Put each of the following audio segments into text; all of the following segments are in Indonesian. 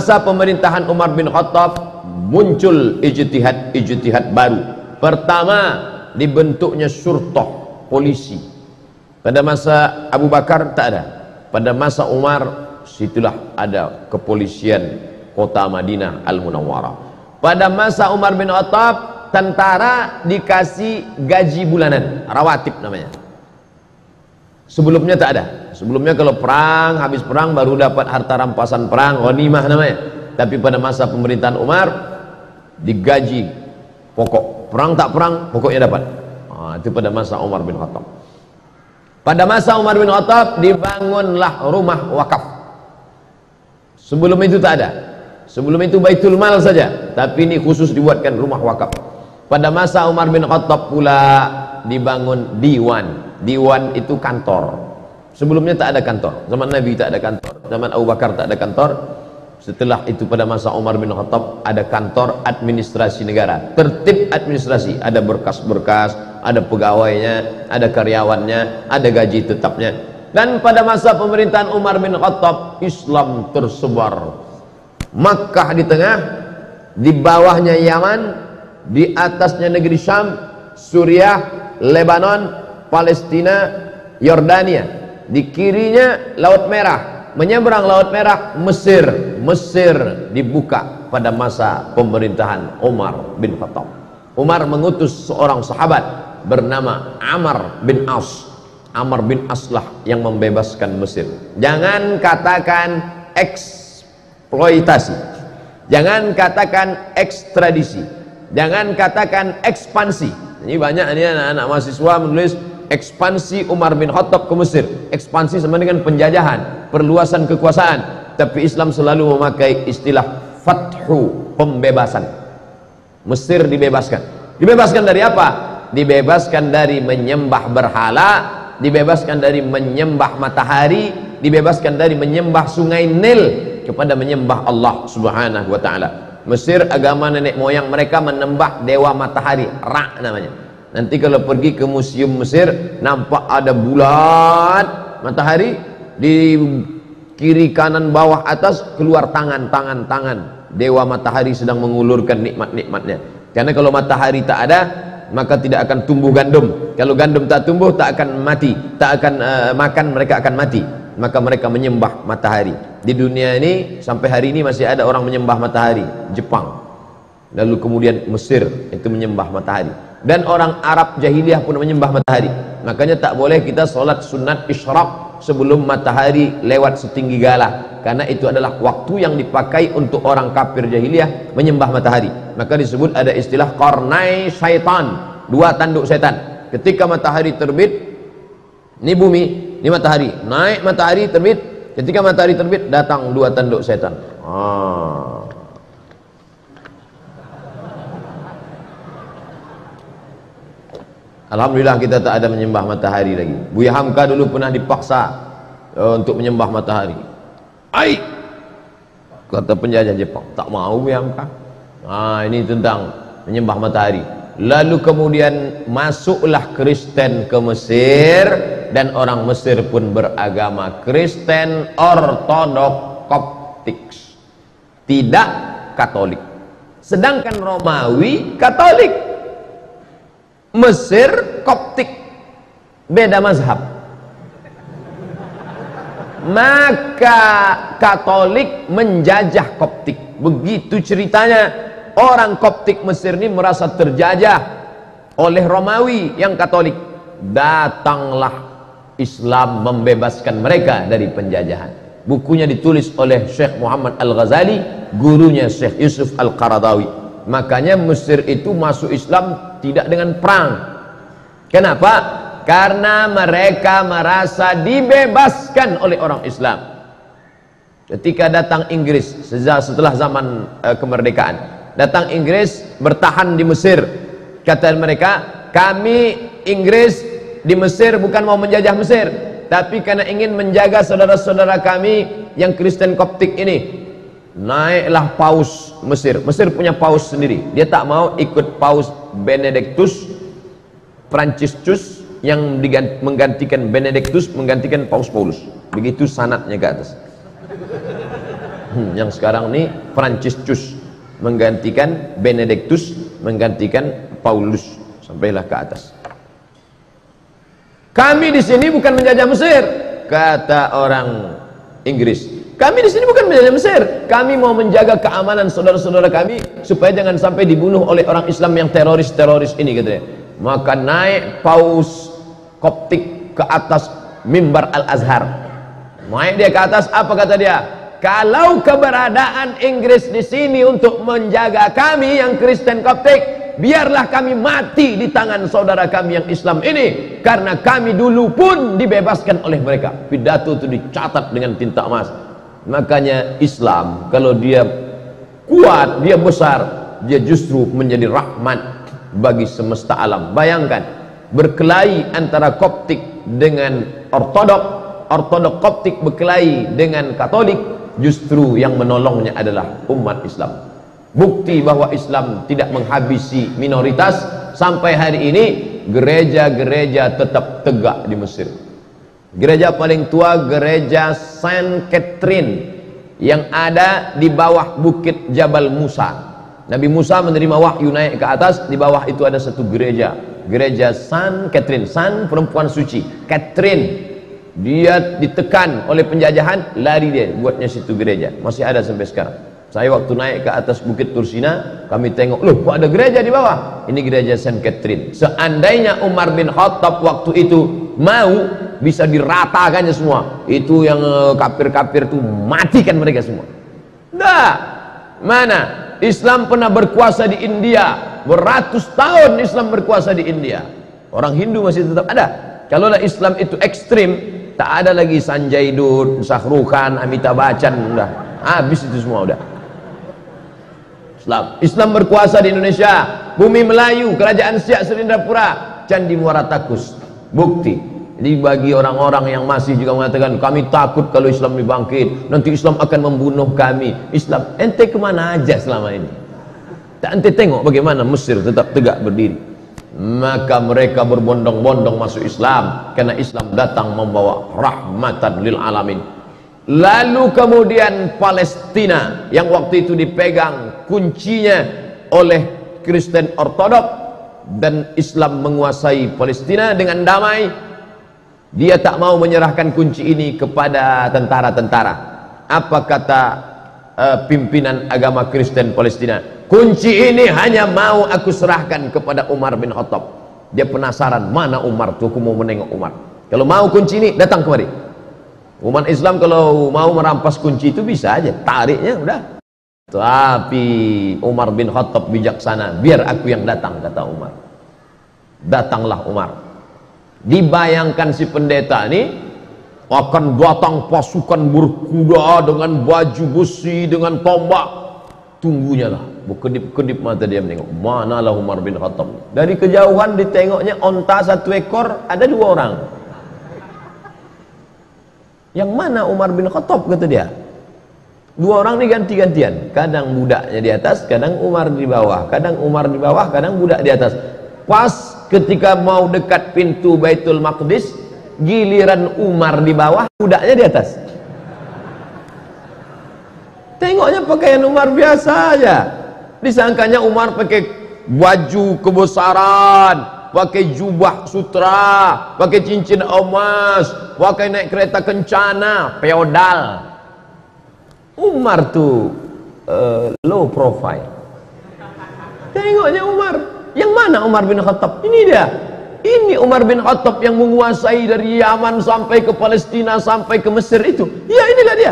masa pemerintahan Umar bin Khattab muncul ijtihad baru. Pertama, dibentuknya syurtah, polisi. Pada masa Abu Bakar tak ada. Pada masa Umar, situlah ada kepolisian kota Madinah Al-Munawwarah. Pada masa Umar bin Khattab, tentara dikasih gaji bulanan, rawatib namanya. Sebelumnya tak ada. Sebelumnya kalau perang, habis perang baru dapat harta rampasan perang, ghanimah namanya. Tapi pada masa pemerintahan Umar digaji pokok. Perang tak perang, pokoknya dapat. Itu pada masa Umar bin Khattab. Pada masa Umar bin Khattab dibangunlah rumah wakaf. Sebelum itu tak ada. Sebelum itu Baitul Mal saja, tapi ini khusus dibuatkan rumah wakaf. Pada masa Umar bin Khattab pula dibangun diwan. Diwan itu kantor. Sebelumnya tak ada kantor. Zaman Nabi tak ada kantor. Zaman Abu Bakar tak ada kantor. Setelah itu pada masa Umar bin Khattab ada kantor administrasi negara. Tertib administrasi. Ada berkas-berkas, ada pegawainya, ada karyawannya, ada gaji tetapnya. Dan pada masa pemerintahan Umar bin Khattab, Islam tersebar. Makkah di tengah, di bawahnya Yaman, di atasnya negeri Syam, Suriah, Lebanon, Palestina, Yordania. Di kirinya Laut Merah, menyeberang Laut Merah Mesir. Mesir dibuka pada masa pemerintahan Umar bin Khattab. Umar mengutus seorang sahabat bernama Amr bin As. Amr bin As lah yang membebaskan Mesir. Jangan katakan eksploitasi, jangan katakan ekstradisi, jangan katakan ekspansi. Ini banyak ini anak-anak mahasiswa menulis ekspansi Umar bin Khattab ke Mesir. Ekspansi sama dengan penjajahan, perluasan kekuasaan. Tapi Islam selalu memakai istilah fathu, pembebasan. Mesir dibebaskan. Dibebaskan dari apa? Dibebaskan dari menyembah berhala, dibebaskan dari menyembah matahari, dibebaskan dari menyembah sungai Nil kepada menyembah Allah Subhanahu wa taala. Mesir agama nenek moyang mereka menyembah dewa matahari, Ra namanya. Nanti kalau pergi ke museum Mesir, nampak ada bulat matahari, di kiri kanan bawah atas keluar tangan dewa matahari sedang mengulurkan nikmat-nikmatnya. Karena kalau matahari tak ada, maka tidak akan tumbuh gandum. Kalau gandum tak tumbuh, tak akan mati, tak akan makan, mereka akan mati. Maka mereka menyembah matahari. Di dunia ini sampai hari ini masih ada orang menyembah matahari. Jepang, lalu kemudian Mesir itu menyembah matahari, dan orang Arab jahiliyah pun menyembah matahari. Makanya tak boleh kita sholat sunat isyraq sebelum matahari lewat setinggi galah, karena itu adalah waktu yang dipakai untuk orang kafir jahiliyah menyembah matahari. Maka disebut ada istilah qarnai syaitan, dua tanduk setan. Ketika matahari terbit, ini bumi, ini matahari, naik matahari terbit. Ketika matahari terbit, datang dua tanduk setan. Alhamdulillah kita tak ada menyembah matahari lagi. Buya Hamka dulu pernah dipaksa untuk menyembah matahari. Ai, kata penjajah Jepang, tak mau Buya Hamka. Ini tentang menyembah matahari. Lalu kemudian masuklah Kristen ke Mesir, dan orang Mesir pun beragama Kristen Ortodok Koptik, tidak Katolik. Sedangkan Romawi Katolik, Mesir Koptik, beda mazhab. Maka Katolik menjajah Koptik. Begitu ceritanya. Orang Koptik Mesir ini merasa terjajah oleh Romawi yang Katolik. Datanglah Islam membebaskan mereka dari penjajahan. Bukunya ditulis oleh Syekh Muhammad Al-Ghazali, gurunya Syekh Yusuf Al-Qaradawi. Makanya Mesir itu masuk Islam tidak dengan perang. Kenapa? Karena mereka merasa dibebaskan oleh orang Islam. Ketika datang Inggris setelah zaman kemerdekaan, datang Inggris bertahan di Mesir. Kata mereka, kami Inggris di Mesir bukan mau menjajah Mesir, tapi karena ingin menjaga saudara-saudara kami yang Kristen Koptik ini. Naiklah paus Mesir. Mesir punya paus sendiri. Dia tak mau ikut paus Benedictus Franciscus yang menggantikan Benedictus, menggantikan paus Paulus. Begitu sanatnya ke atas. Yang sekarang ini Franciscus menggantikan Benedictus, menggantikan Paulus, sampailah ke atas. Kami di sini bukan menjajah Mesir, kata orang Inggris. Kami di sini bukan menjajah Mesir, kami mau menjaga keamanan saudara-saudara kami supaya jangan sampai dibunuh oleh orang Islam yang teroris-teroris ini, katanya. Maka naik Paus Koptik ke atas mimbar Al-Azhar. Naik dia ke atas, apa kata dia? Kalau keberadaan Inggris di sini untuk menjaga kami yang Kristen Koptik, biarlah kami mati di tangan saudara kami yang Islam ini, karena kami dulu pun dibebaskan oleh mereka. Pidato itu dicatat dengan tinta emas. Makanya Islam kalau dia kuat, dia besar, dia justru menjadi rahmat bagi semesta alam. Bayangkan berkelahi antara Koptik dengan Ortodok, Ortodok Koptik berkelahi dengan Katolik, justru yang menolongnya adalah umat Islam. Bukti bahwa Islam tidak menghabisi minoritas. Sampai hari ini gereja-gereja tetap tegak di Mesir. Gereja paling tua gereja Saint Catherine yang ada di bawah bukit Jabal Musa. Nabi Musa menerima wahyu naik ke atas, di bawah itu ada satu gereja, gereja Saint Catherine, Saint perempuan suci, Catherine. Dia ditekan oleh penjajahan, lari dia buatnya situ gereja, masih ada sampai sekarang. Saya waktu naik ke atas bukit Tursina, kami tengok, loh kok ada gereja di bawah? Ini gereja Saint Catherine. Seandainya Umar bin Khattab waktu itu mau, bisa diratakannya semua. Itu yang kafir-kafir itu matikan mereka semua. Nah, mana? Islam pernah berkuasa di India, beratus tahun Islam berkuasa di India. Orang Hindu masih tetap ada. Kalaulah Islam itu ekstrim, tak ada lagi Sanjay Dutt, Shahrukh Khan, Amitabh Bachchan, udah habis itu semua udah. Islam berkuasa di Indonesia, bumi Melayu, kerajaan Siak Serindrapura, Candi Muara Takus. Bukti. Jadi bagi orang-orang yang masih juga mengatakan kami takut kalau Islam dibangkit, nanti Islam akan membunuh kami. Islam, ente kemana aja selama ini? Tak ente tengok bagaimana Mesir tetap tegak berdiri. Maka mereka berbondong-bondong masuk Islam karena Islam datang membawa rahmatan lil alamin. Lalu kemudian Palestina yang waktu itu dipegang kuncinya oleh Kristen Ortodok dan Islam menguasai Palestina dengan damai. Dia tak mau menyerahkan kunci ini kepada tentara-tentara. Apa kata pimpinan agama Kristen Palestina? Kunci ini hanya mau aku serahkan kepada Umar bin Khattab. Dia penasaran, mana Umar tuh, aku mau menengok Umar. Kalau mau kunci ini, datang kemari. Umat Islam kalau mau merampas kunci itu bisa aja, tariknya udah. Tapi Umar bin Khattab bijaksana, biar aku yang datang, kata Umar. Datanglah Umar. Dibayangkan si pendeta ini akan datang pasukan berkuda dengan baju besi, dengan tombak. Tunggunya lah, berkedip-kedip mata dia menengok, manalah Umar bin Khattab. Dari kejauhan ditengoknya onta satu ekor, ada dua orang. Yang mana Umar bin Khattab, kata dia. Dua orang ini ganti-gantian, kadang budaknya di atas, kadang Umar di bawah, kadang Umar di bawah, kadang budak di atas. Pas ketika mau dekat pintu Baitul Maqdis, giliran Umar di bawah, budaknya di atas. Tengoknya pakaian Umar biasa aja, disangkanya Umar pakai baju kebesaran, pakai jubah sutra, pakai cincin emas, pakai naik kereta kencana, feodal. Umar tuh low profile. Tengoknya Umar. Yang mana Umar bin Khattab? Ini dia. Ini Umar bin Khattab yang menguasai dari Yaman sampai ke Palestina, sampai ke Mesir itu. Ya, inilah dia.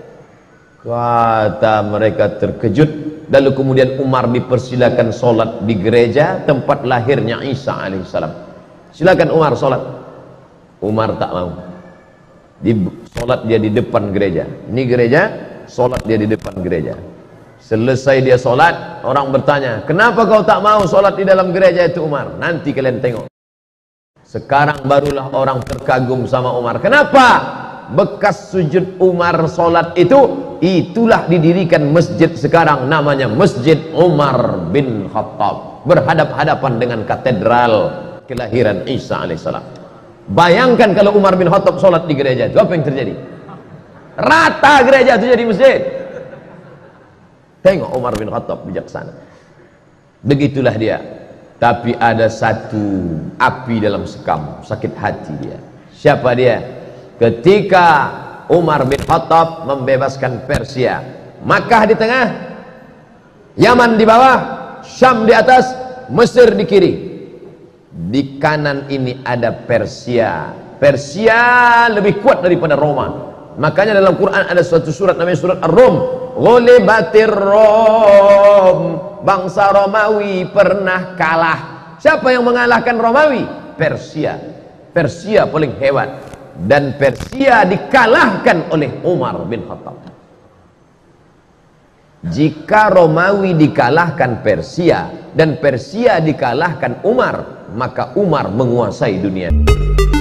Kata mereka terkejut. Lalu kemudian Umar dipersilakan sholat di gereja tempat lahirnya Isa alaihissalam. Silakan Umar sholat. Umar tak mau. Sholat dia di depan gereja. Ini gereja, sholat dia di depan gereja. Selesai dia sholat, orang bertanya, kenapa kau tak mau sholat di dalam gereja itu Umar? Nanti kalian tengok. Sekarang barulah orang terkagum sama Umar. Kenapa? Bekas sujud Umar sholat itu, itulah didirikan masjid sekarang, namanya Masjid Umar bin Khattab, berhadap-hadapan dengan katedral kelahiran Isa alaihissalam. Bayangkan kalau Umar bin Khattab sholat di gereja itu, apa yang terjadi? Rata gereja itu jadi masjid. Tengok Umar bin Khattab bijaksana. Begitulah dia. Tapi ada satu api dalam sekam, sakit hati dia. Siapa dia? Ketika Umar bin Khattab membebaskan Persia, Makkah di tengah, Yaman di bawah, Syam di atas, Mesir di kiri. Di kanan ini ada Persia. Persia lebih kuat daripada Roma. Makanya dalam Quran ada suatu surat namanya surat Ar-Rum. Ghulibatir Rom, bangsa Romawi pernah kalah. Siapa yang mengalahkan Romawi? Persia. Persia paling hebat, dan Persia dikalahkan oleh Umar bin Khattab. Jika Romawi dikalahkan Persia dan Persia dikalahkan Umar, maka Umar menguasai dunia.